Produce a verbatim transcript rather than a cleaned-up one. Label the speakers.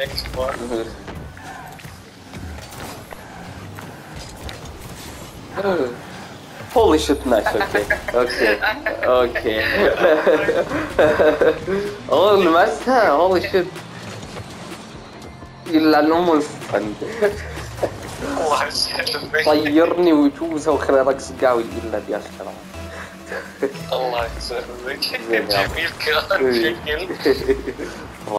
Speaker 1: next one.
Speaker 2: Holy shit, nice, okay. Okay. Okay. Oh, لمسها. Holy shit. يلعن أم الفن.
Speaker 1: الله يسلمك.
Speaker 2: طيرني وجوزها وخلي رقص قاوي إلا دي أشكرا.
Speaker 1: الله يسلمك. جميل كان شكل.